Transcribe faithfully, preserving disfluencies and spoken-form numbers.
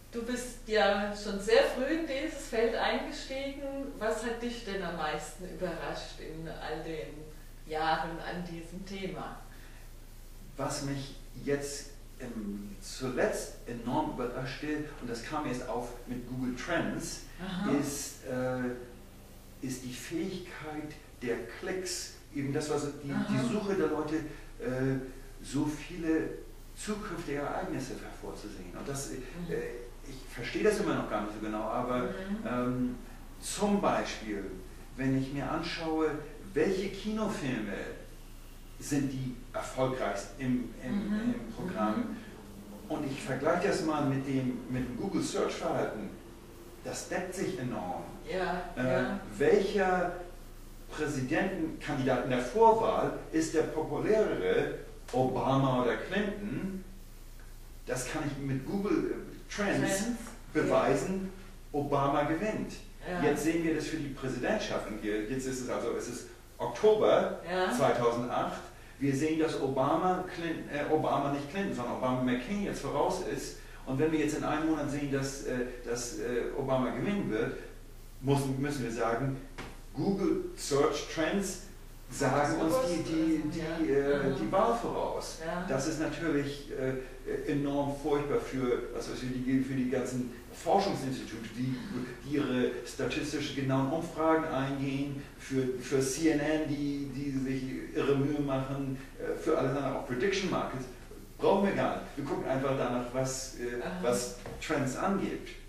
Du bist ja schon sehr früh in dieses Feld eingestiegen. Was hat dich denn am meisten überrascht in all den Jahren an diesem Thema? Was mich jetzt ähm, zuletzt enorm überraschte, und das kam erst auf mit Google Trends, ist, äh, ist die Fähigkeit der Klicks, eben das, was die, die Suche der Leute, äh, so viele zukünftige Ereignisse hervorzusehen. Und das, äh, ich verstehe das immer noch gar nicht so genau, aber mhm. ähm, zum Beispiel, wenn ich mir anschaue, welche Kinofilme sind die erfolgreichsten im, im, mhm. im Programm, mhm. und ich vergleiche das mal mit dem, mit dem Google Search Verhalten, das deckt sich enorm. Ja, äh, ja. Welcher Präsidentenkandidat in der Vorwahl ist der populärere, Obama oder Clinton? Das kann ich mit Google Trends, Trends. beweisen, ja. Obama gewinnt. Ja. Jetzt sehen wir das für die Präsidentschaften. Jetzt ist es also, es ist Oktober ja. zweitausendacht. Wir sehen, dass Obama, Clinton, äh, Obama nicht Clinton, sondern Obama McCain jetzt voraus ist. Und wenn wir jetzt in einem Monat sehen, dass, äh, dass äh, Obama gewinnen wird, müssen, müssen wir sagen, Google Search Trends sagen uns die, die, die, äh, die Wahl voraus. Ja. Das ist natürlich äh, enorm furchtbar für, also für, die, für die ganzen Forschungsinstitute, die, die ihre statistisch genauen Umfragen eingehen, für, für C N N, die, die sich ihre Mühe machen, äh, für alle anderen, auch Prediction Markets, brauchen wir gar nicht. Wir gucken einfach danach, was, äh, was Trends angeht.